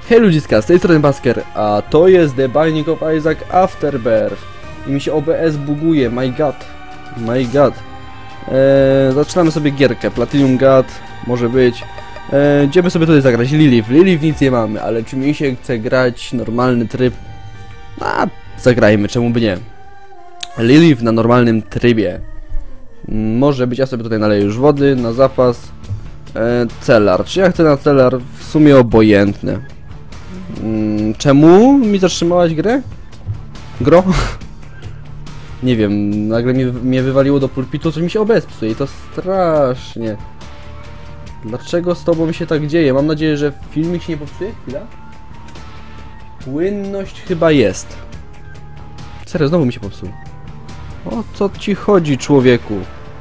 Hej ludziska, z tej strony Basker, a to jest The Binding of Isaac Afterbirth. I mi się OBS buguje, my god. Zaczynamy sobie gierkę, Platinum God, może być. Idziemy sobie tutaj zagrać Lilith nic nie mamy, ale czy mi się chce grać normalny tryb? A, zagrajmy, czemu by nie. Lilith na normalnym trybie. Może być, ja sobie tutaj naleję już wody na zapas. Celar, czy ja chcę na celar? W sumie obojętne. Czemu mi zatrzymałaś grę? Gro? Nie wiem, nagle mnie wywaliło do pulpitu, coś mi się OBS psuje i to strasznie. Dlaczego z tobą się tak dzieje? Mam nadzieję, że filmik się nie popsuje? Chwila. Płynność chyba jest. Serio, znowu mi się popsuł. O co ci chodzi, człowieku?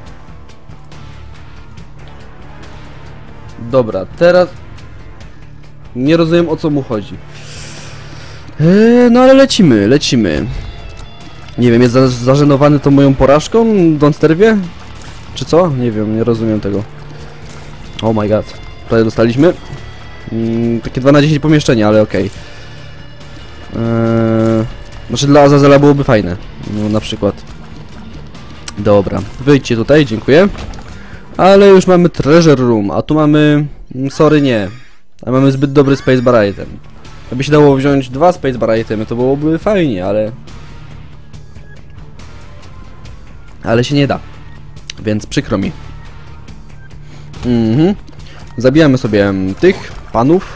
Dobra, teraz... Nie rozumiem, o co mu chodzi. No ale lecimy. Nie wiem, jest zażenowany tą moją porażką, Donster wie? Czy co? Nie wiem, nie rozumiem tego. Oh my god. Tutaj dostaliśmy. Takie 2 na 10 pomieszczenia, ale okej. Znaczy dla Azazela byłoby fajne. No na przykład. Dobra, wyjdźcie tutaj, dziękuję. Ale już mamy Treasure Room, a tu mamy... Sorry, nie. A mamy zbyt dobry spacebar item. Jakby się dało wziąć 2 spacebar itemy, to byłoby fajnie, ale się nie da. Więc przykro mi. Zabijamy sobie tych panów.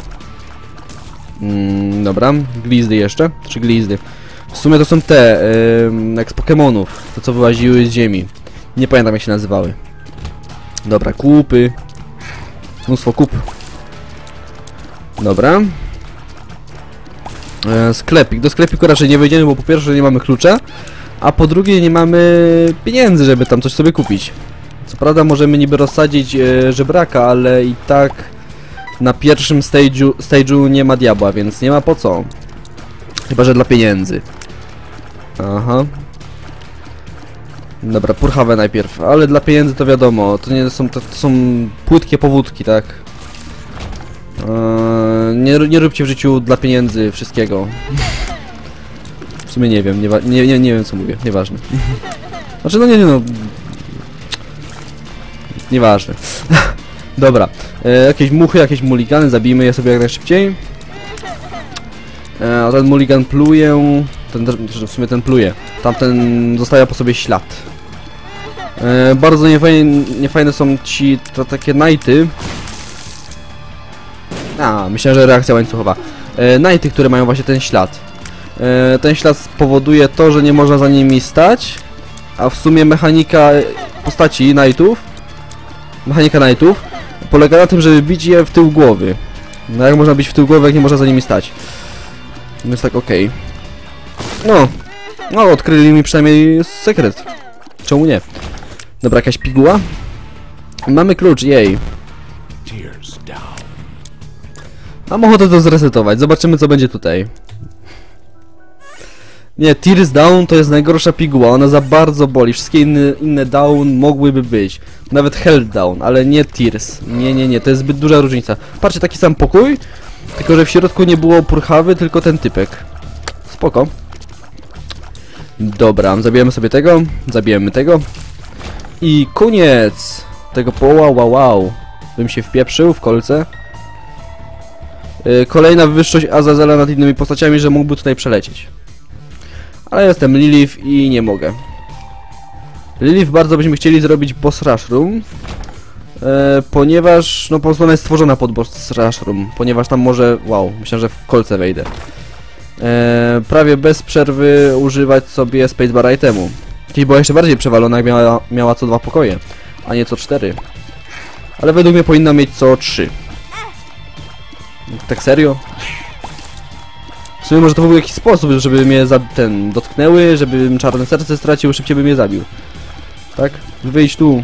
Dobra, glizdy jeszcze. 3 glizdy. W sumie to są te, jak z Pokemonów. To co wyłaziły z ziemi. Nie pamiętam jak się nazywały. Dobra, kupy. Mnóstwo kup. Dobra. Sklepik. Do sklepiku raczej nie wejdziemy, bo po pierwsze nie mamy klucza, a po drugie nie mamy pieniędzy, żeby tam coś sobie kupić. Co prawda możemy niby rozsadzić żebraka, ale i tak na pierwszym stage'u nie ma diabła, więc nie ma po co. Chyba że dla pieniędzy. Aha. Dobra, purchawę najpierw, ale dla pieniędzy to wiadomo, to nie są, to są płytkie powódki, tak? Nie róbcie w życiu dla pieniędzy wszystkiego. W sumie nie wiem, nie wiem co mówię, nieważne. Znaczy no nieważne. Dobra, jakieś muchy, jakieś muligany, zabijmy je sobie jak najszybciej. A ten muligan pluje, w sumie ten pluje, tamten zostawia po sobie ślad. Bardzo niefajne są ci takie knighty. Myślałem, że reakcja łańcuchowa. Knighty, które mają właśnie ten ślad. Ten ślad spowoduje to, że nie można za nimi stać, a w sumie mechanika postaci knightów, polega na tym, żeby bić je w tył głowy. No jak można bić w tył głowy, jak nie można za nimi stać? Więc tak okej. No, odkryli mi przynajmniej sekret. Czemu nie? Dobra, jakaś piguła? Mamy klucz, jej. Mam ochotę to zresetować, zobaczymy co będzie tutaj. Nie, Tears Down to jest najgorsza piguła, ona za bardzo boli. Wszystkie inne down mogłyby być. Nawet Health Down, ale nie Tears. Nie, to jest zbyt duża różnica. Patrzcie, taki sam pokój, tylko że w środku nie było purchawy, tylko ten typek. Spoko. Dobra, zabijemy sobie tego, zabijemy tego. I koniec tego wow. Bym się wpieprzył w kolce. Kolejna wyższość Azazela nad innymi postaciami, że mógłby tutaj przelecieć. Ale jestem Lilith i nie mogę. Lilith bardzo byśmy chcieli zrobić boss rush room, ponieważ no po prostu ona jest stworzona pod boss rush room, ponieważ tam może, myślę, że w kolce wejdę. Prawie bez przerwy używać sobie spacebar itemu. Kiedyś była jeszcze bardziej przewalona, jak miała co 2 pokoje, a nie co 4. Ale według mnie powinna mieć co 3. Tak serio? W sumie może to był jakiś sposób, żeby mnie dotknęły, żebym czarne serce stracił, szybciej bym je zabił. Tak? Wyjść tu.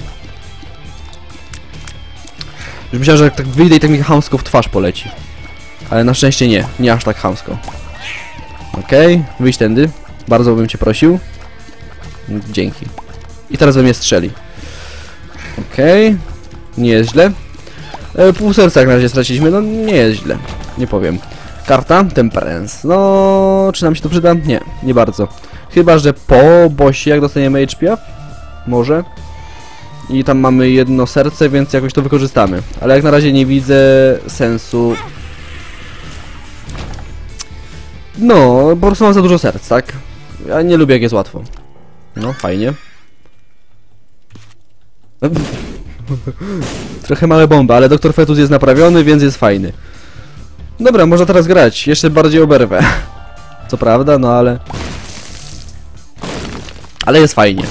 Już myślałem, że tak wyjdę i tak mi chamsko w twarz poleci. Ale na szczęście nie aż tak chamsko. Okej, wyjść tędy. Bardzo bym cię prosił. Dzięki. I teraz we mnie strzeli. Okej. Nie jest źle. Pół serca jak na razie straciliśmy, no nie jest źle. Nie powiem. Karta Temperance. No, czy nam się to przyda? Nie, nie bardzo. Chyba że po bossie, jak dostaniemy HP up? Może. I tam mamy jedno serce, więc jakoś to wykorzystamy. Ale jak na razie nie widzę sensu. No, po prostu mam za dużo serc, tak? Ja nie lubię, jak jest łatwo. No, fajnie. Trochę małe bomby, ale Dr. Fetus jest naprawiony, więc jest fajny. Dobra, można teraz grać. Jeszcze bardziej oberwę. Co prawda, no ale... Ale jest fajnie.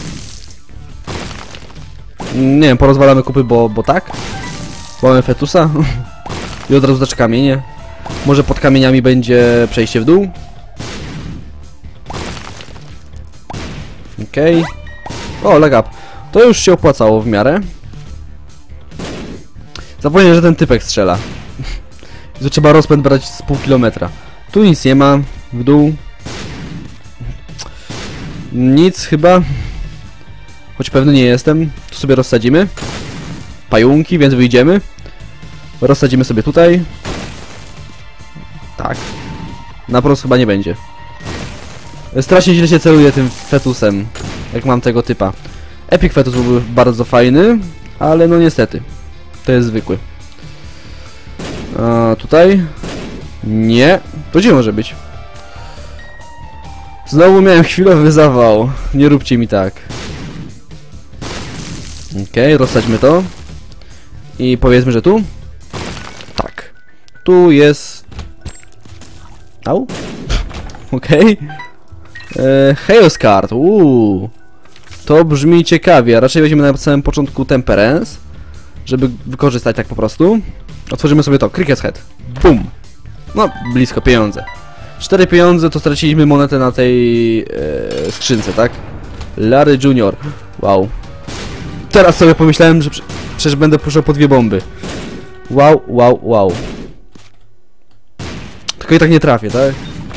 Nie wiem, porozwalamy kupy, bo tak? Bo mamy Fetusa. I od razu dać kamienie. Może pod kamieniami będzie przejście w dół. Okej. O, leg up. To już się opłacało w miarę. Zapomniałem, że ten typek strzela. I tu trzeba rozpęd brać z pół kilometra. Tu nic nie ma. W dół. Nic chyba. Choć pewny nie jestem. Tu sobie rozsadzimy. Pająki, więc wyjdziemy. Rozsadzimy sobie tutaj. Tak. Na prosto chyba nie będzie. Strasznie źle się celuje tym fetusem. Jak mam tego typa. Epic Fetus byłby bardzo fajny. Ale no niestety. To jest zwykły. A tutaj? Nie. To gdzie może być? Znowu miałem chwilowy zawał. Nie róbcie mi tak. Okej, rozsadźmy to. I powiedzmy, że tu? Tak. Tu jest... Au? Okej. Chaos Card. To brzmi ciekawie. Raczej weźmiemy na samym początku Temperance, żeby wykorzystać tak po prostu. Otworzymy sobie to. Cricket's Head. Bum. No, blisko pieniądze. 4 pieniądze to straciliśmy monetę na tej skrzynce, tak? Larry Junior. Wow. Teraz sobie pomyślałem, że przecież będę puszczał po 2 bomby. Wow, wow, wow. Tylko i tak nie trafię, tak?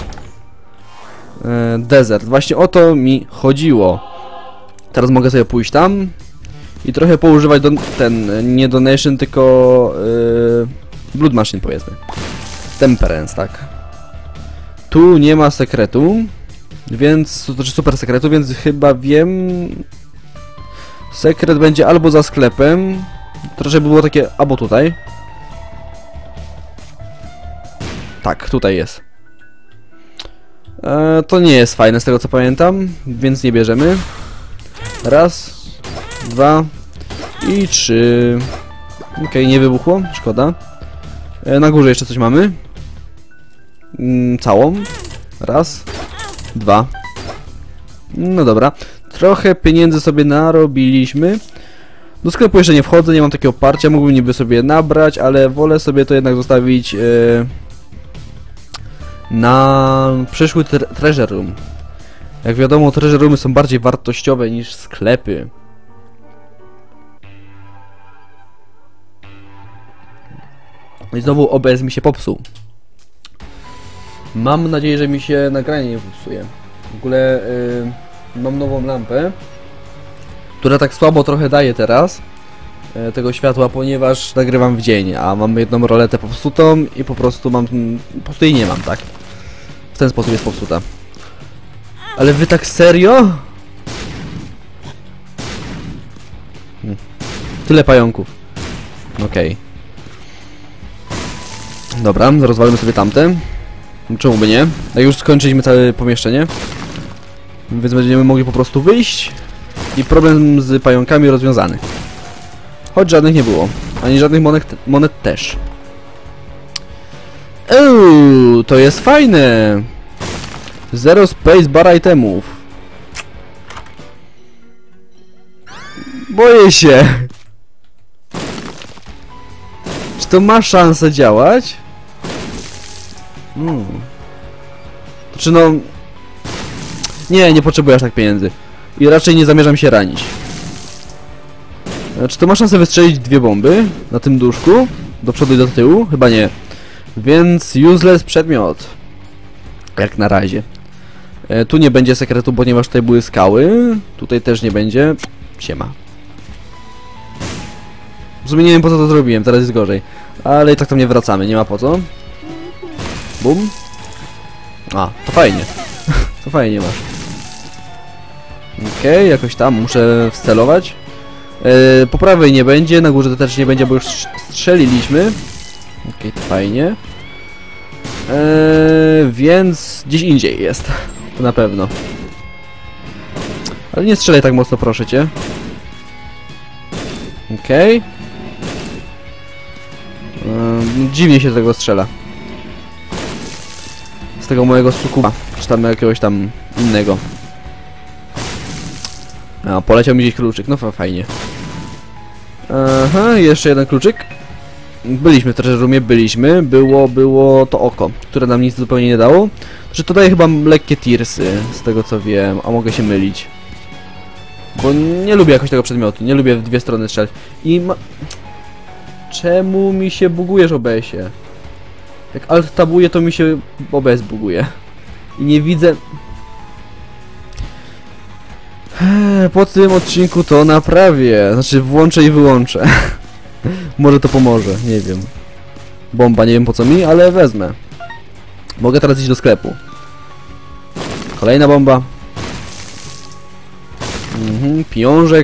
Desert. Właśnie o to mi chodziło. Teraz mogę sobie pójść tam i trochę poużywać nie Donation, tylko Blood Machine, powiedzmy. Temperance, tak. Tu nie ma sekretu, więc, to znaczy super sekretu, więc chyba wiem... Sekret będzie albo za sklepem, trochę by było takie, albo tutaj. Tak, tutaj jest. To nie jest fajne z tego co pamiętam, więc nie bierzemy. Raz, 2 i 3. Okej, nie wybuchło, szkoda. Na górze jeszcze coś mamy. Całą. Raz, 2. No dobra. Trochę pieniędzy sobie narobiliśmy. Do sklepu jeszcze nie wchodzę, nie mam takiego oparcia. Mógłbym niby sobie nabrać, ale wolę sobie to jednak zostawić na przyszły treasure room. Jak wiadomo, treasure roomy są bardziej wartościowe niż sklepy. I znowu OBS mi się popsuł. Mam nadzieję, że mi się nagranie nie popsuje. W ogóle mam nową lampę, która tak słabo trochę daje teraz tego światła, ponieważ nagrywam w dzień, a mam jedną roletę popsutą i po prostu jej nie mam, tak? W ten sposób jest popsuta. Ale wy tak serio? Tyle pająków. Okej. Dobra, rozwalimy sobie tamte. Czemu by nie? Jak już skończyliśmy całe pomieszczenie, więc będziemy mogli po prostu wyjść i problem z pająkami rozwiązany. Choć żadnych nie było, ani żadnych monet też. To jest fajne! Zero space bar itemów. Boję się. Czy to ma szansę działać? Znaczy no... Nie potrzebuję aż tak pieniędzy. I raczej nie zamierzam się ranić. Czy to ma szansę wystrzelić 2 bomby na tym duszku? Do przodu i do tyłu? Chyba nie. Więc useless przedmiot. Jak na razie. Tu nie będzie sekretu, ponieważ tutaj były skały. Tutaj też nie będzie. Siema. W sumie nie wiem po co to zrobiłem, teraz jest gorzej. Ale i tak tam nie wracamy, nie ma po co. Bum. A, to fajnie. To fajnie masz. Okej, jakoś tam muszę wcelować. Po prawej nie będzie, na górze to też nie będzie, bo już strzeliliśmy. Okej, to fajnie. Więc gdzieś indziej jest. To na pewno. Ale nie strzelaj tak mocno, proszę cię. Okej. Dziwnie się z tego strzela. Z tego mojego sukuba. Czy tam jakiegoś tam innego. A, poleciał mi gdzieś kluczyk. No fajnie. Aha, jeszcze jeden kluczyk. Byliśmy w treasure roomie, byliśmy. Było to oko, które nam nic zupełnie nie dało. Że to daje chyba lekkie tearsy, z tego co wiem, a mogę się mylić. Bo nie lubię jakoś tego przedmiotu, nie lubię w dwie strony strzelać. Czemu mi się bugujesz, OBS-ie? Jak alt tabuję, to mi się OBS buguje. I nie widzę... Po tym odcinku to naprawię. Znaczy włączę i wyłączę. Może to pomoże, nie wiem. Bomba, nie wiem po co mi, ale wezmę. Mogę teraz iść do sklepu. Kolejna bomba. Pieniążek.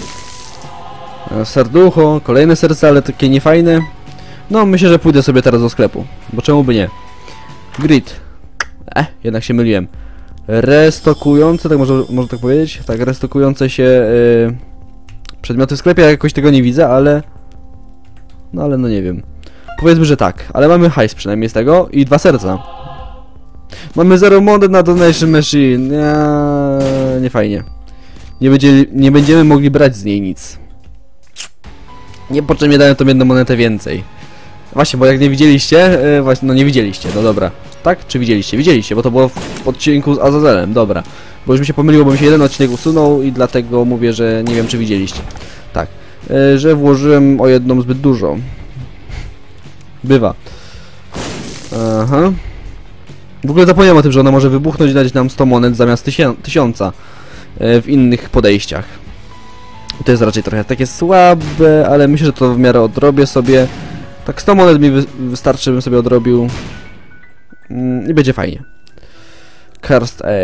Serducho, kolejne serce, ale takie niefajne. No, myślę, że pójdę sobie teraz do sklepu. Bo czemu by nie? Grid. Jednak się myliłem. Restokujące, tak można tak powiedzieć? Tak, restokujące się przedmioty w sklepie, ja jakoś tego nie widzę, ale... No nie wiem. Powiedzmy, że tak, ale mamy hajs przynajmniej z tego i 2 serca. Mamy 0 monet na donation machine. Nie fajnie. Nie będziemy mogli brać z niej nic. Nie, po czym nie dałem tą jedną monetę więcej. Właśnie, bo jak nie widzieliście, właśnie, no nie widzieliście, no dobra. Tak? Czy widzieliście? Widzieliście, bo to było w odcinku z Azazelem, dobra. Bo już mi się pomyliło, bo mi się jeden odcinek usunął i dlatego mówię, że nie wiem, czy widzieliście. Tak, że włożyłem o jedną zbyt dużo. Bywa. Aha. W ogóle zapomniałem o tym, że ona może wybuchnąć i dać nam 100 monet zamiast 1000 w innych podejściach. To jest raczej trochę takie słabe, ale myślę, że to w miarę odrobię sobie. Tak 100 monet mi wystarczy, bym sobie odrobił. I będzie fajnie. Cursed A.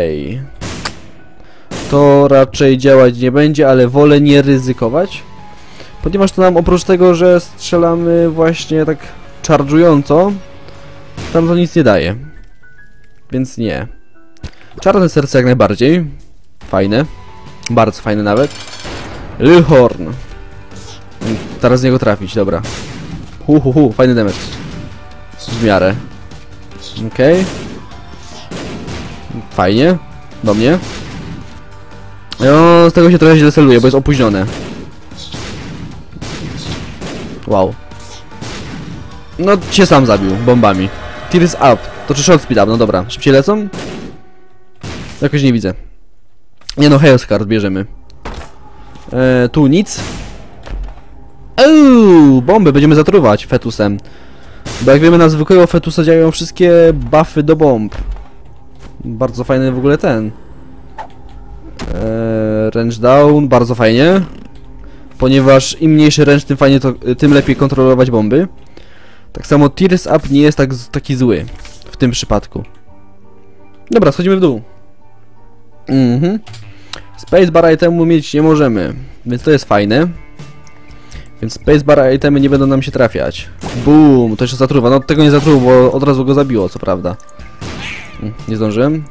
To raczej działać nie będzie, ale wolę nie ryzykować. Ponieważ to nam oprócz tego, że strzelamy właśnie tak charge'ująco, tam to nic nie daje. Więc nie. Czarne serce jak najbardziej. Fajne. Bardzo fajne nawet. Lilhorn. Teraz z niego trafić, dobra. Fajny damage. W miarę. Okej. Fajnie. Do mnie. No, z tego się trochę źle celuje, bo jest opóźnione. Wow. No, się sam zabił bombami. Tears up. To czy shot speed up? No dobra. Szybciej lecą? Jakoś nie widzę. Nie no, Chaos Card bierzemy. Tu nic. Bomby będziemy zatruwać fetusem. Bo jak wiemy, na zwykłego fetusa działają wszystkie buffy do bomb. Bardzo fajny w ogóle ten. Range down, bardzo fajnie. Ponieważ im mniejszy range, tym fajnie tym lepiej kontrolować bomby. Tak samo Tears up nie jest taki zły w tym przypadku. Dobra, schodzimy w dół. Spacebar itemu mieć nie możemy, więc to jest fajne. Więc spacebar itemy nie będą nam się trafiać. Boom, to jeszcze zatruwa. No tego nie zatruło, bo od razu go zabiło, co prawda. Nie zdążyłem.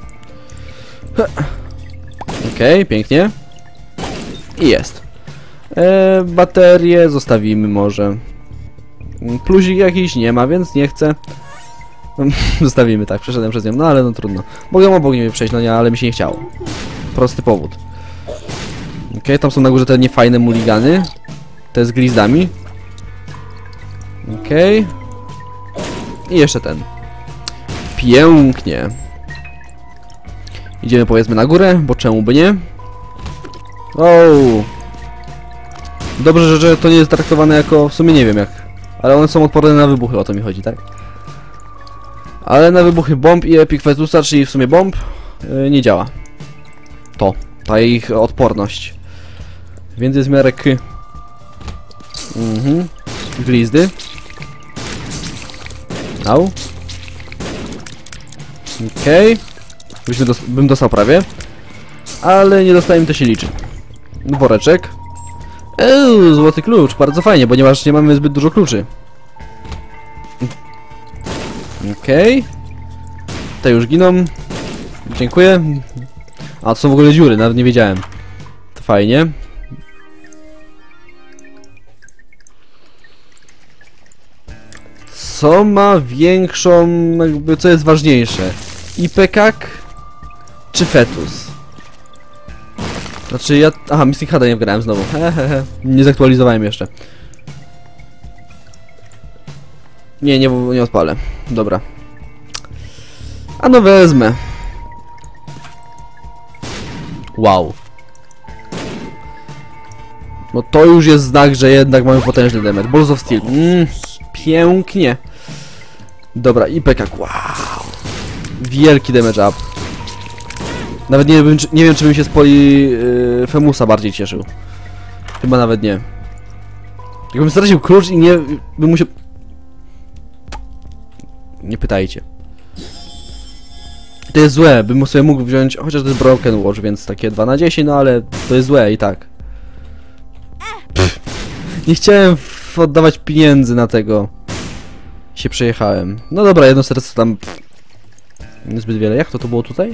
Okej, pięknie. I jest. Baterie zostawimy może. Plusik jakiś nie ma, więc nie chcę. Zostawimy, tak, przeszedłem przez nią, no ale no trudno. Mogłem obok niej przejść, no nie, ale mi się nie chciało. Prosty powód. Okej, tam są na górze te niefajne muligany. Te z glizdami. Okej. I jeszcze ten. Pięknie. Idziemy powiedzmy na górę, bo czemu by nie? Dobrze, że to nie jest traktowane jako... W sumie nie wiem jak. Ale one są odporne na wybuchy, o to mi chodzi, tak? Ale na wybuchy bomb i Epic Fetusa, czyli w sumie bomb, nie działa. Ta ich odporność. Więc jest w miarę glizdy. Au. Okej. Bym dostał prawie. Ale nie dostałem, to się liczy. Woreczek. Złoty klucz, bardzo fajnie, ponieważ nie mamy zbyt dużo kluczy. Okej. Te już giną. Dziękuję. A, to są w ogóle dziury, nawet nie wiedziałem. To fajnie. Co ma większą, jakby, co jest ważniejsze? IPKak czy fetus? Znaczy ja... Aha, Mystic Hada nie wgrałem znowu. Hehehe. Nie zaktualizowałem jeszcze. Nie odpalę. Dobra. A no wezmę. Wow. No to już jest znak, że jednak mamy potężny damage. Balls of Steel. Pięknie. Dobra, IPKak. Wow. Wielki damage up. Nawet nie wiem, czy bym się z Femusa bardziej cieszył. Chyba nawet nie. Jakbym stracił klucz i nie... bym musiał... Nie pytajcie. To jest złe, bym sobie mógł wziąć... Chociaż to jest Broken Watch, więc takie 2 na 10, no ale to jest złe i tak. Nie chciałem oddawać pieniędzy na tego. Się przejechałem. No dobra, jedno serce tam... Niezbyt wiele. Jak to było tutaj?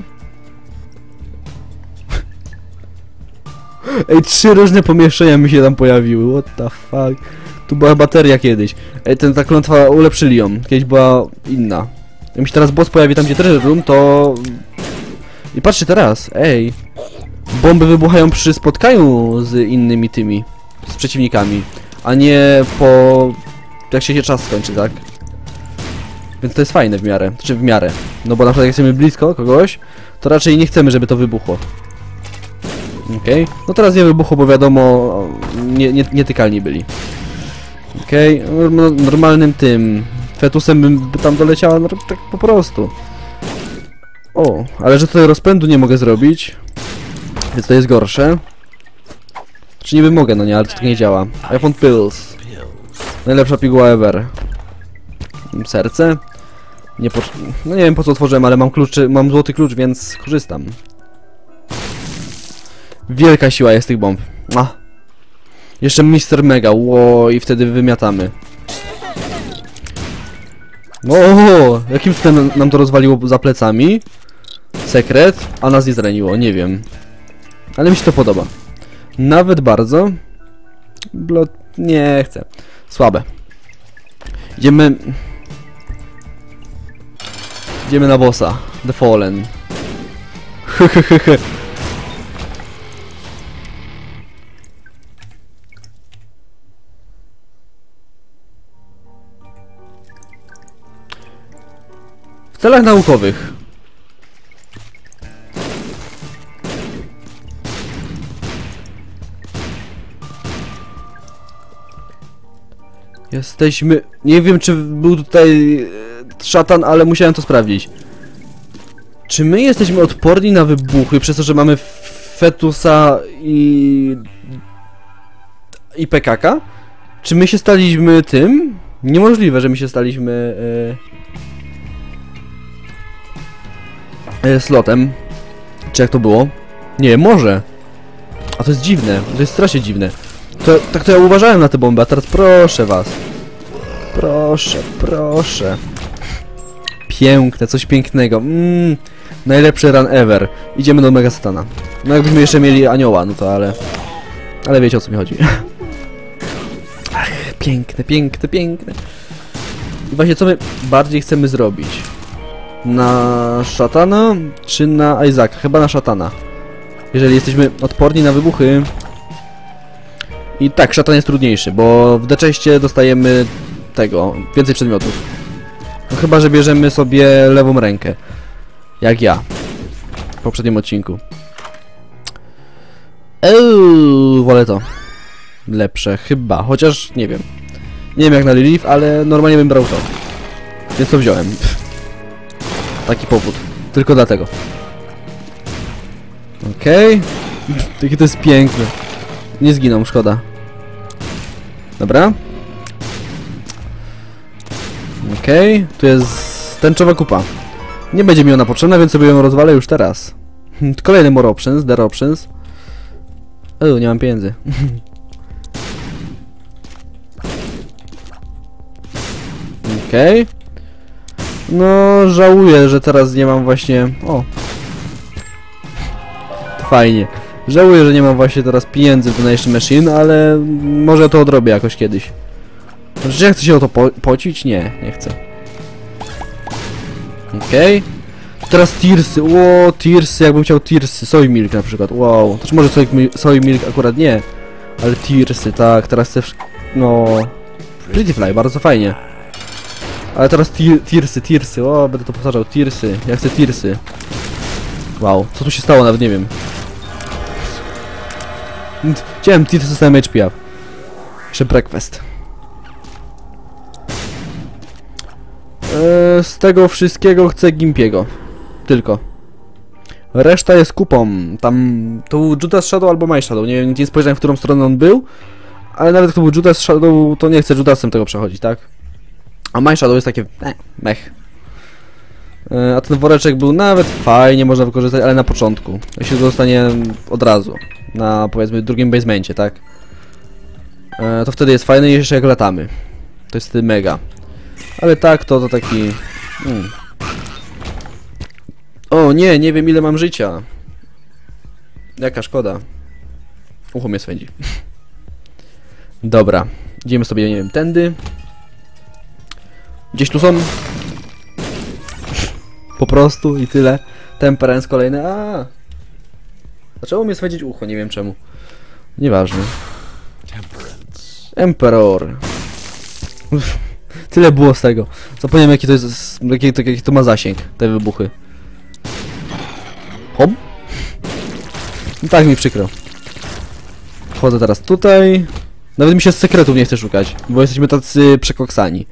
Ej, 3 różne pomieszczenia mi się tam pojawiły. What the fuck? Tu była bateria kiedyś. Ej, ta klątwa, ulepszyli ją. Kiedyś była inna. Jak mi się teraz boss pojawi tam, gdzie treasure room, to... I patrzcie teraz, ej. Bomby wybuchają przy spotkaniu z innymi tymi. Z przeciwnikami. A nie po... jak się czas skończy, tak? Więc to jest fajne w miarę. Czy w miarę. No bo na przykład jak jesteśmy blisko kogoś, to raczej nie chcemy, żeby to wybuchło. Okej. No teraz nie wybuchło, bo wiadomo, nietykalni byli. Okej. Normalnym tym fetusem bym tam doleciała, no tak po prostu. O, ale że tutaj rozpędu nie mogę zrobić, więc to jest gorsze. Czy niby mogę, no nie, ale to tak nie działa. iPhone Pills. Najlepsza piguła ever. Serce. No nie wiem po co otworzyłem, ale mam złoty klucz, więc korzystam. Wielka siła jest tych bomb. Jeszcze Mr. Mega, ło, i wtedy wymiatamy. O, jakim cudem nam to rozwaliło za plecami? Sekret, a nas nie zraniło, nie wiem. Ale mi się to podoba. Nawet bardzo. Nie chcę. Słabe. Idziemy na bossa. The Fallen. W celach naukowych. Jesteśmy... Nie wiem, czy był tutaj szatan, ale musiałem to sprawdzić. Czy my jesteśmy odporni na wybuchy przez to, że mamy fetusa i PKK? Czy my się staliśmy tym? Niemożliwe, że my się staliśmy slotem. Czy jak to było? Nie, może. A to jest dziwne, to jest strasznie dziwne. Tak to ja uważałem na te bomby, a teraz proszę was. Proszę, proszę. Piękne, coś pięknego. Najlepszy run ever. Idziemy do Mega Satana. No jakbyśmy jeszcze mieli anioła, no to ale wiecie o co mi chodzi. Ach, piękne, piękne, piękne. I właśnie co my bardziej chcemy zrobić? Na szatana czy na Isaaca? Chyba na szatana. Jeżeli jesteśmy odporni na wybuchy. I tak, szatan jest trudniejszy, bo w D6 dostajemy tego, więcej przedmiotów. No chyba, że bierzemy sobie lewą rękę. Jak ja. W poprzednim odcinku. Wolę to. Lepsze, chyba. Chociaż, nie wiem. Nie wiem jak na Lilith, ale normalnie bym brał to. Więc to wziąłem. Taki powód. Tylko dlatego. Okej. Takie to jest piękne. Nie zginą, szkoda. Dobra. Okej. Tu jest tęczowa kupa. Nie będzie mi ona potrzebna, więc sobie ją rozwalę już teraz. Kolejny more options, there options. Nie mam pieniędzy. Okej. No, żałuję, że teraz nie mam właśnie... O! To fajnie. Żałuję, że nie mam właśnie teraz pieniędzy w Donation Machine, ale może to odrobię jakoś kiedyś. Znaczy, ja chcę się o to pocić? Nie, nie chcę. Okej. Teraz Tearsy, Tearsy, jakbym chciał Tearsy, Soy Milk na przykład, wow. Znaczy może Soy Milk akurat nie, ale Tearsy, tak, teraz chcę... No... Pretty Fly, bardzo fajnie. Ale teraz Tearsy, będę to powtarzał, Tearsy, ja chcę Tearsy. Wow, co tu się stało, nawet nie wiem. Chciałem Tearsy, dostałem HP up. Jeszcze breakfast. Z tego wszystkiego chcę Gimpiego. Tylko. Reszta jest kupą. Tam to był Judas Shadow albo My Shadow. Nie wiem, gdzie spojrzałem, w którą stronę on był. Ale nawet jak to był Judas Shadow, to nie chcę Judasem tego przechodzić, tak? A My Shadow jest takie... mech. A ten woreczek był nawet fajnie, można wykorzystać, ale na początku. Jeśli go dostanie od razu. Na, powiedzmy, drugim basemencie, tak? To wtedy jest fajne, jeszcze jak latamy. To jest wtedy mega. Ale tak, to taki... O nie, nie wiem ile mam życia. Jaka szkoda. Ucho mnie swędzi. Dobra. Idziemy sobie, nie wiem, tędy. Gdzieś tu są. Po prostu i tyle. Temperance kolejny. Zaczęło mnie swędzić ucho, nie wiem czemu. Nieważne. Emperor. Tyle było z tego. Zapomniałem jaki to jest, jaki to ma zasięg, te wybuchy. Hop. No tak mi przykro. Wchodzę teraz tutaj. Nawet mi się z sekretów nie chce szukać, bo jesteśmy tacy przekoksani.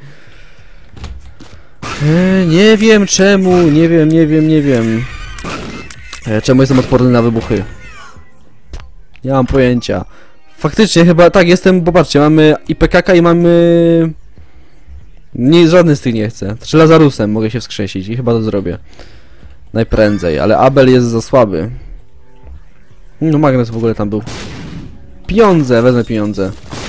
Nie wiem czemu, nie wiem. Czemu jestem odporny na wybuchy? Nie mam pojęcia. Faktycznie chyba, tak jestem, popatrzcie, mamy i PKK i mamy... Nie, żadny z tych nie chcę. Znaczy Lazarusem mogę się wskrzesić i chyba to zrobię. Najprędzej, ale Abel jest za słaby. No magnes w ogóle tam był. Pieniądze, wezmę pieniądze.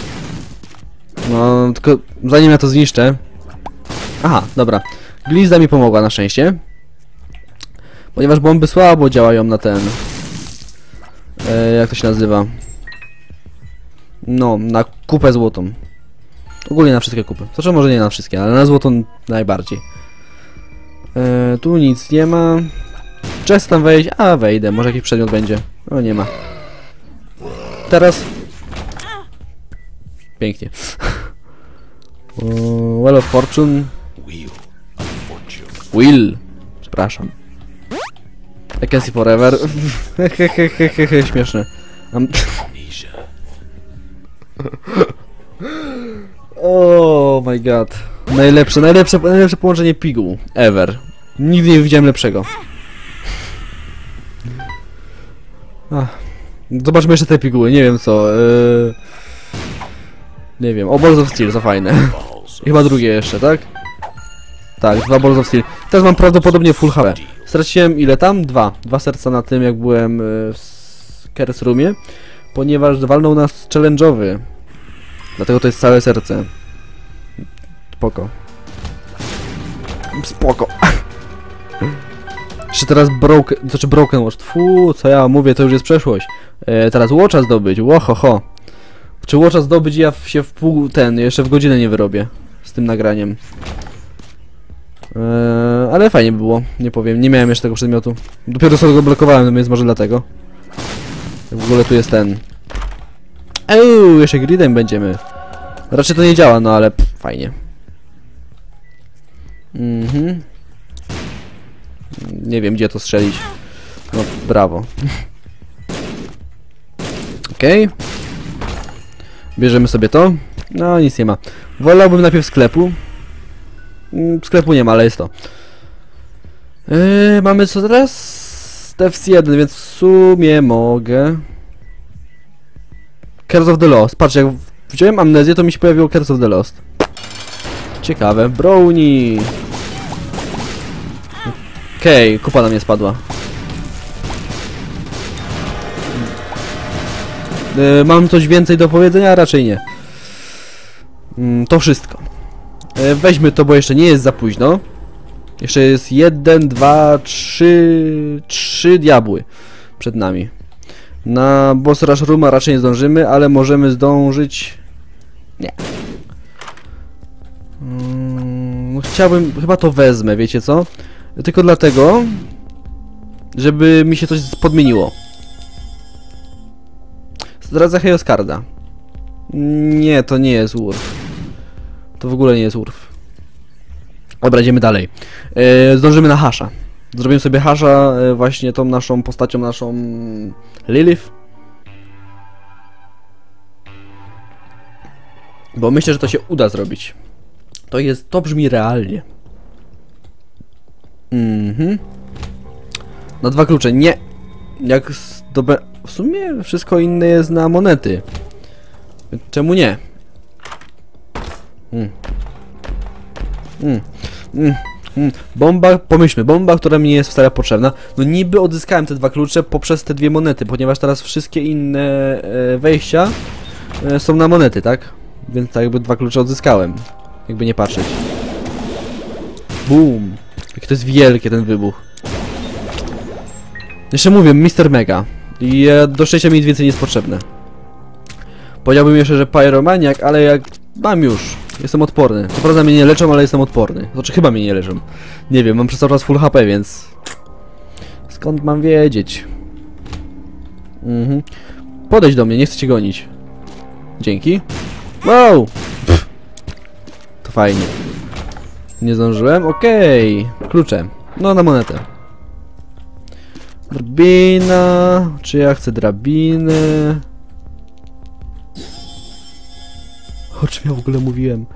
No, tylko zanim ja to zniszczę... Aha, dobra. Glizda mi pomogła na szczęście. Ponieważ bomby słabo działają na ten... jak to się nazywa? No, na kupę złotą. Ogólnie na wszystkie kupy. Zresztą może nie na wszystkie, ale na złotą najbardziej. Tu nic nie ma. Chest tam wejść? A, wejdę. Może jakiś przedmiot będzie. O, nie ma. Teraz... Pięknie. Well of Fortune. Will. Przepraszam. I can see forever. Hehehehe, śmieszne. Oh my god. Najlepsze połączenie piguł ever. Nigdy nie widziałem lepszego. Zobaczmy jeszcze te piguły, nie wiem co. Nie wiem, o Balls of Steel, to fajne. I chyba drugie jeszcze, tak? Tak, 2 Balls of Steel. Teraz mam prawdopodobnie full HP. Straciłem ile tam? 2 serca na tym, jak byłem w Curse Roomie. Ponieważ walnął nas challenge'owy. Dlatego to jest całe serce. Spoko. Spoko. Jeszcze teraz Broken Watch. Tfu, co ja mówię, to już jest przeszłość. Teraz Watcha zdobyć. Łohoho. Czy Watcha zdobyć, ja się w pół jeszcze w godzinę nie wyrobię. Z tym nagraniem. Ale fajnie by było, nie powiem. Nie miałem jeszcze tego przedmiotu. Dopiero sobie go blokowałem, więc może dlatego. W ogóle tu jest ten. Jeszcze gridem będziemy. Raczej to nie działa, no ale fajnie. Nie wiem gdzie to strzelić. No brawo. Okej. Bierzemy sobie to. No nic nie ma. Wolałbym najpierw sklepu. Sklepu nie ma, ale jest to. Mamy co teraz? FC1, więc w sumie mogę. Curse of the Lost. Patrz, jak wziąłem amnezję, to mi się pojawiło Curse of the Lost. Ciekawe. Brownie. Okej, kupa na mnie spadła. Mam coś więcej do powiedzenia? Raczej nie. To wszystko. Weźmy to, bo jeszcze nie jest za późno. Jeszcze jest 1, 2, 3 diabły przed nami. Na boss rush rooma raczej nie zdążymy, ale możemy zdążyć... Nie. Chciałbym... Chyba to wezmę, wiecie co? Tylko dlatego, żeby mi się coś podmieniło. Zdradza Heoskarda. Nie, to nie jest Urf. To w ogóle nie jest Urf. Dobra, idziemy dalej. Zdążymy na Hasha. Zrobimy sobie Hasha właśnie tą naszą postacią, naszą Lilith. Bo myślę, że to się uda zrobić. To brzmi realnie. Na 2 klucze, nie. Jak w sumie wszystko inne jest na monety. Czemu nie? Bomba, pomyślmy, bomba, która mi jest wcale potrzebna. No niby odzyskałem te 2 klucze poprzez te 2 monety, ponieważ teraz wszystkie inne wejścia są na monety, tak? Więc tak jakby 2 klucze odzyskałem. Jakby nie patrzeć. Boom! Jak to jest wielkie ten wybuch. Jeszcze mówię, Mr. Mega. I do szczęścia mi nic więcej nie jest potrzebne. Powiedziałbym jeszcze, że Pyromaniak, ale jak mam już. Jestem odporny. Co prawda mnie nie leczą, ale jestem odporny. Znaczy chyba mnie nie leczą. Nie wiem, mam przez cały czas full HP, więc... Skąd mam wiedzieć? Podejdź do mnie, nie chcę cię gonić. Dzięki. Wow! Pff. To fajnie. Nie zdążyłem? Okej. Klucze. No, na monetę. Drabina... Czy ja chcę drabiny? O czym ja w ogóle mówiłem?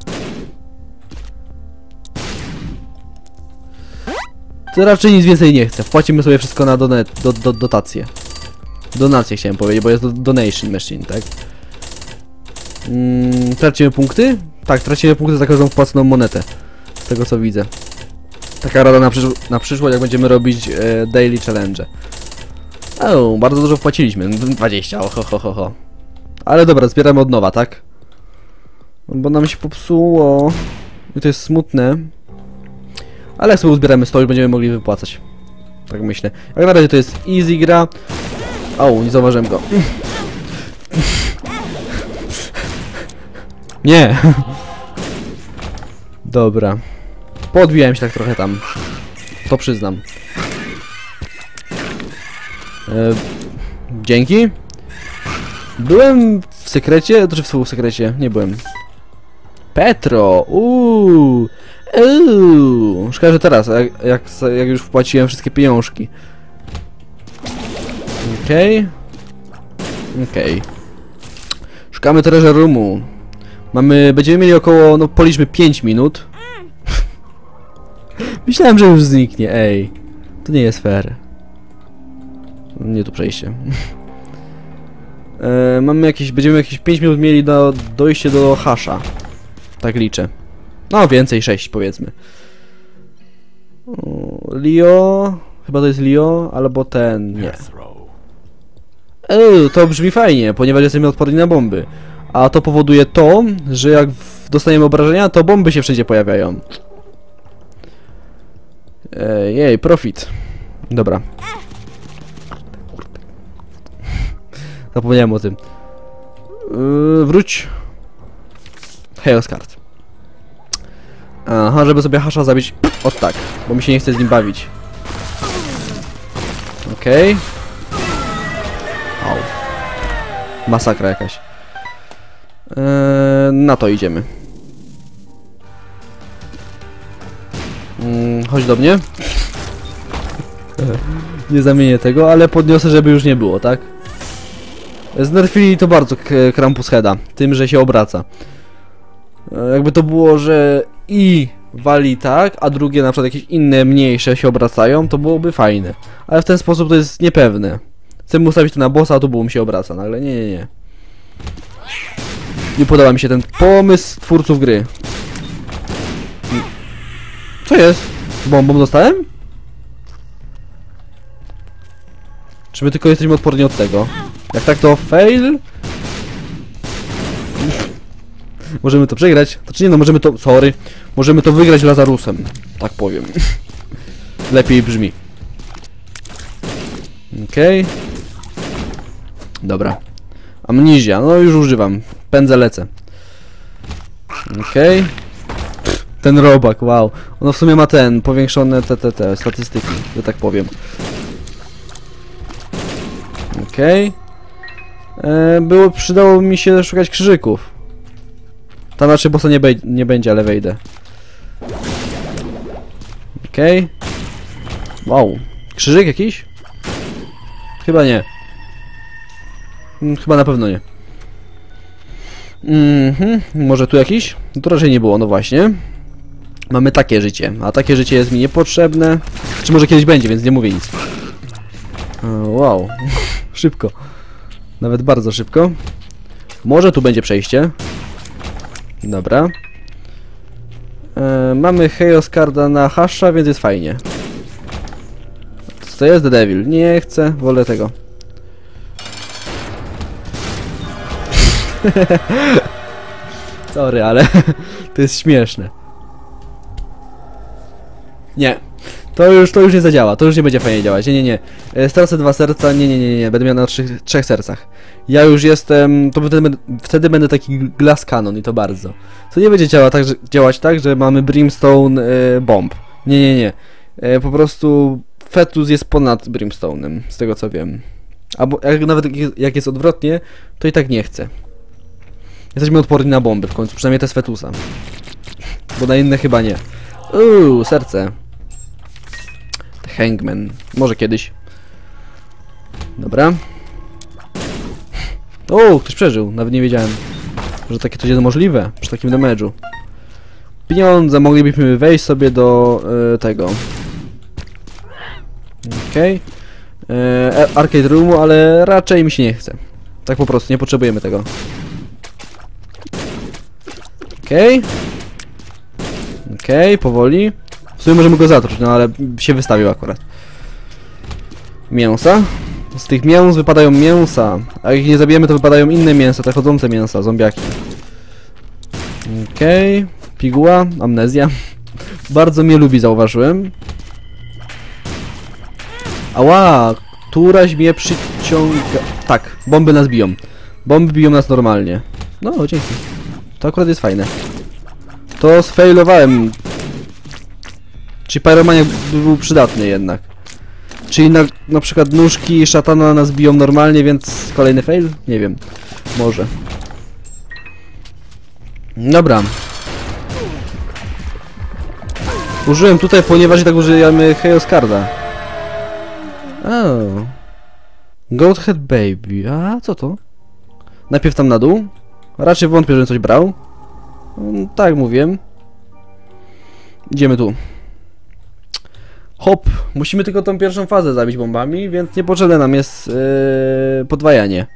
To raczej nic więcej nie chcę. Wpłacimy sobie wszystko na dotację. Donację chciałem powiedzieć, bo jest donation machine, tak? Tracimy punkty? Tak, tracimy punkty za każdą wpłaconą monetę. Z tego co widzę. Taka rada na przyszłość, jak będziemy robić daily challenge. O, bardzo dużo wpłaciliśmy. 20, ho. Ale dobra, zbieramy od nowa, tak? Bo nam się popsuło. I to jest smutne. Ale jak sobie uzbieramy 100, już będziemy mogli wypłacać. Tak myślę. Jak na razie to jest easy gra. O, nie zauważyłem go. Nie. Dobra. Podbijałem się tak trochę tam. To przyznam. Dzięki. Byłem w sekrecie? Znaczy w sekrecie? Nie byłem. Petro! Szkoda, że teraz, jak już wpłaciłem wszystkie pieniążki. Okej. Szukamy treasure roomu. Będziemy mieli około, no policzmy 5 minut. Myślałem, że już zniknie, ej. To nie jest fair. Nie tu przejście. Będziemy jakieś 5 minut mieli na dojście do Hasha. Tak liczę. No więcej, 6 powiedzmy. Leo... Chyba to jest Leo, albo ten... Nie. To brzmi fajnie, ponieważ jesteśmy odporni na bomby. A to powoduje to, że jak dostaniemy obrażenia, to bomby się wszędzie pojawiają. Jej, profit. Dobra. Zapomniałem o tym. Wróć. Heoscard. Aha, żeby sobie Hasha zabić. O tak, bo mi się nie chce z nim bawić. Okej. Au. Masakra jakaś. Na to idziemy. Chodź do mnie. Nie zamienię tego, ale podniosę, żeby już nie było, tak? Znerfili to bardzo Krampus Heada, tym, że się obraca. Jakby to było, że i wali tak, a drugie na przykład jakieś inne, mniejsze się obracają, to byłoby fajne. Ale w ten sposób to jest niepewne. Chcemy ustawić to na bossa, a tu było mi się obraca nagle. Nie. Nie podoba mi się ten pomysł twórców gry. Co jest? Bombą dostałem? Czy my tylko jesteśmy odporni od tego? Jak tak to fail? Możemy to przegrać. Znaczy nie no, możemy to... Sorry. Możemy to wygrać Lazarusem. Tak powiem. Lepiej brzmi. Okej. Dobra. Amnizja. No już używam. Pędzę lecę. Okej. Ten robak, wow. Ono w sumie ma powiększone te statystyki, że tak powiem. Okej. Przydało mi się szukać krzyżyków. Tam raczej bossa nie będzie, ale wejdę. Okej. Wow. Krzyżyk jakiś? Chyba nie. Chyba na pewno nie. Może tu jakiś? To raczej nie było, no właśnie. Mamy takie życie, a takie życie jest mi niepotrzebne. Czy może kiedyś będzie, więc nie mówię nic. Wow. Szybko. Nawet bardzo szybko. Może tu będzie przejście. Dobra. Mamy Chaos Carda na hasza, więc jest fajnie. Co to jest? The Devil. Nie chcę, wolę tego. Sorry, ale to jest śmieszne. Nie. To już nie zadziała, to już nie będzie fajnie działać. Nie. Stracę 2 serca, nie. Będę miał na 3 sercach. Ja już jestem... To wtedy będę taki glass cannon i to bardzo. To nie będzie działać tak, że mamy brimstone bomb. Nie. Po prostu fetus jest ponad brimstone'em, z tego co wiem. Albo nawet jak jest odwrotnie, to i tak nie chcę. Jesteśmy odporni na bomby w końcu, przynajmniej te z fetusa. Bo na inne chyba nie. Serce. Hangman. Może kiedyś. Dobra. O, ktoś przeżył. Nawet nie wiedziałem, że takie coś jest możliwe przy takim damage'u. Pieniądze. Moglibyśmy wejść sobie do tego. Okej. Arcade roomu, ale raczej mi się nie chce. Tak po prostu, nie potrzebujemy tego. Okej, powoli. W sumie możemy go zatruć, no ale się wystawił akurat. Mięsa. Z tych mięs wypadają mięsa. A jak ich nie zabijemy, to wypadają inne mięsa, te chodzące mięsa, zombiaki. Okej. Piguła, amnezja. Bardzo mnie lubi, zauważyłem. Ała! Któraś mnie przyciąga... Tak, bomby nas biją. Bomby biją nas normalnie. No, dzięki. To akurat jest fajne. To sfailowałem. Czyli pyromaniak był przydatny jednak. Czyli na przykład nóżki szatana nas biją normalnie, więc kolejny fail? Nie wiem. Może. Dobra. Użyłem tutaj, ponieważ i tak użyjemy Chaos Carda. Oh. Goathead Baby. A co to? Najpierw tam na dół. Raczej wątpię, że coś brał. Tak mówiłem. Idziemy tu. Hop. Musimy tylko tą pierwszą fazę zabić bombami, więc niepotrzebne nam jest podwajanie.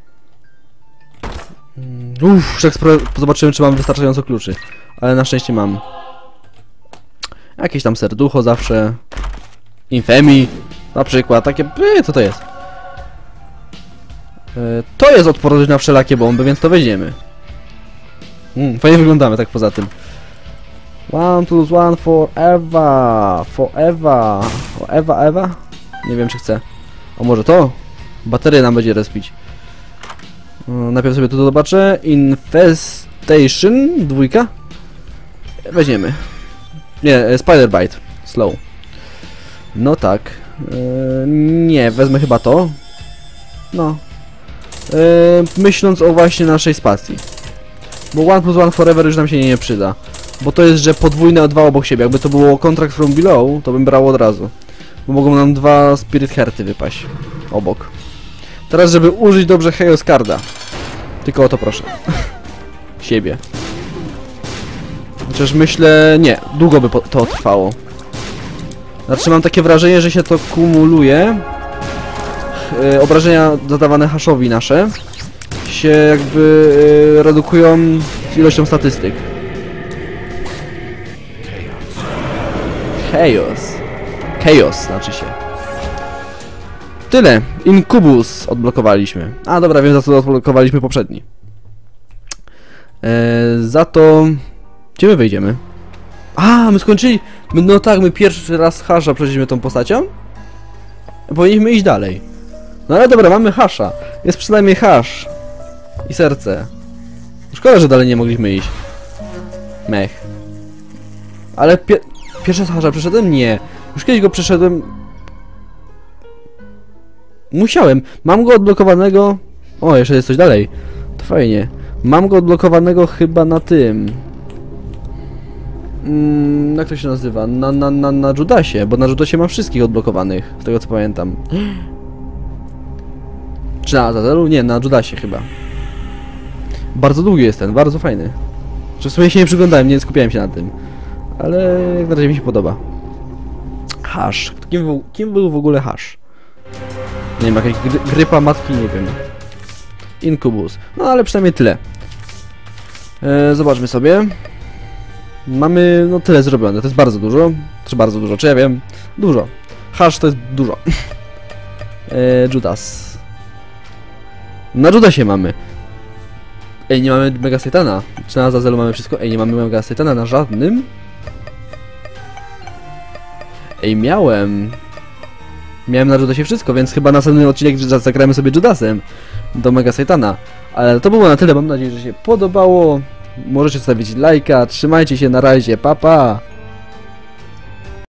Jak zobaczyłem, czy mam wystarczająco kluczy. Ale na szczęście mam. Jakieś tam serducho zawsze. Infemi. Na przykład. Takie... co to jest? To jest odporność na wszelakie bomby, więc to weźmiemy. Fajnie wyglądamy tak poza tym. 1 plus 1 forever. Forever? Nie wiem, czy chcę. O, może to? Baterię nam będzie respić. Najpierw sobie tu zobaczę. Infestation 2. Weźmiemy. Nie, Spider Bite. Slow. No tak. Nie, wezmę chyba to. No. Myśląc o właśnie naszej spacji. Bo 1 plus 1 forever już nam się nie przyda. Bo to jest, że podwójne o 2 obok siebie. Jakby to było contract from below, to bym brał od razu. Bo mogą nam 2 spirit hearty wypaść. Obok. Teraz, żeby użyć dobrze Chaos Carda. Tylko o to proszę. Siebie. Chociaż myślę... Nie, długo by to trwało. Znaczy mam takie wrażenie, że się to kumuluje. Obrażenia zadawane haszowi nasze się jakby redukują z ilością statystyk. Chaos znaczy się. Tyle. Incubus odblokowaliśmy. A dobra, wiem za co odblokowaliśmy poprzedni. Za to... Gdzie my wyjdziemy? A, my skończyli... No tak, my pierwszy raz hasza przeszliśmy tą postacią. Powinniśmy iść dalej. No ale dobra, mamy hasza. Jest przynajmniej hasz. I serce. Szkoda, że dalej nie mogliśmy iść. Mech. Ale pierwszy raz hasza przeszedłem? Nie. Już kiedyś go przeszedłem. Musiałem. Mam go odblokowanego... O, jeszcze jest coś dalej. To fajnie. Mam go odblokowanego chyba na tym... jak to się nazywa? Na Judasie, bo na Judasie mam wszystkich odblokowanych, z tego co pamiętam. Czy na Azazelu? Nie, na Judasie chyba. Bardzo długi jest ten, bardzo fajny. Czy w sumie się nie przyglądałem, nie skupiałem się na tym. Ale jak na razie mi się podoba. Hash. Kim był w ogóle Hash? Nie wiem, jakaś grypa matki, nie wiem. Incubus. No ale przynajmniej tyle. Zobaczmy sobie. Mamy, no tyle zrobione, to jest bardzo dużo. Czy bardzo dużo, czy ja wiem? Dużo. Hash to jest dużo. Judas. Na Judasie mamy. Ej, nie mamy Mega Satana. Czy na Azazelu mamy wszystko? Ej, nie mamy Mega Satana na żadnym. Ej, miałem na Judasie wszystko, więc chyba następny odcinek zagramy sobie Judasem do Mega Satana. Ale to było na tyle, mam nadzieję, że się podobało. Możecie zostawić lajka, trzymajcie się, na razie, pa pa!